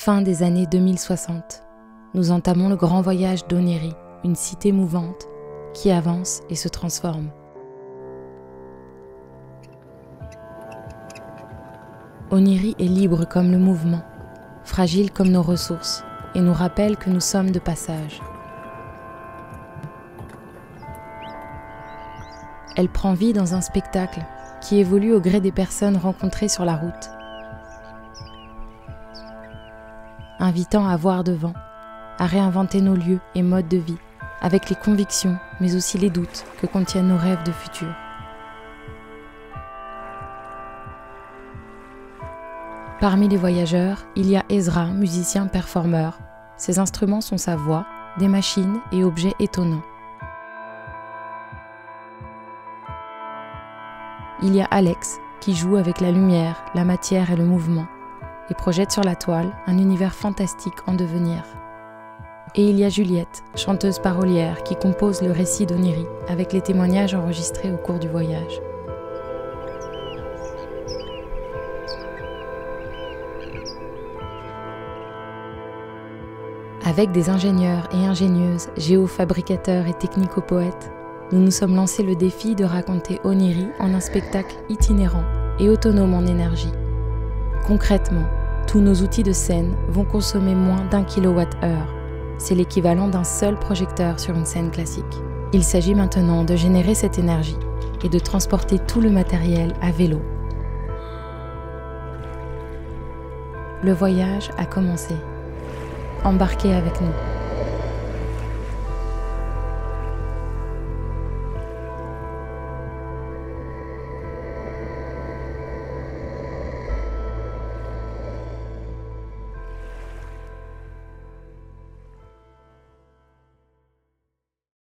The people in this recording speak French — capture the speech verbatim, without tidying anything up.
Fin des années deux mille soixante, nous entamons le grand voyage d'Oniri, une cité mouvante qui avance et se transforme. Oniri est libre comme le mouvement, fragile comme nos ressources, et nous rappelle que nous sommes de passage. Elle prend vie dans un spectacle qui évolue au gré des personnes rencontrées sur la route, invitant à voir devant, à réinventer nos lieux et modes de vie, avec les convictions, mais aussi les doutes que contiennent nos rêves de futur. Parmi les voyageurs, il y a Ezra, musicien performeur. Ses instruments sont sa voix, des machines et objets étonnants. Il y a Alex, qui joue avec la lumière, la matière et le mouvement, et projette sur la toile un univers fantastique en devenir. Et il y a Juliette, chanteuse parolière, qui compose le récit d'Oniri avec les témoignages enregistrés au cours du voyage. Avec des ingénieurs et ingénieuses, géofabricateurs et technico-poètes, nous nous sommes lancés le défi de raconter Oniri en un spectacle itinérant et autonome en énergie. Concrètement, tous nos outils de scène vont consommer moins d'un kilowatt-heure. C'est l'équivalent d'un seul projecteur sur une scène classique. Il s'agit maintenant de générer cette énergie et de transporter tout le matériel à vélo. Le voyage a commencé. Embarquez avec nous.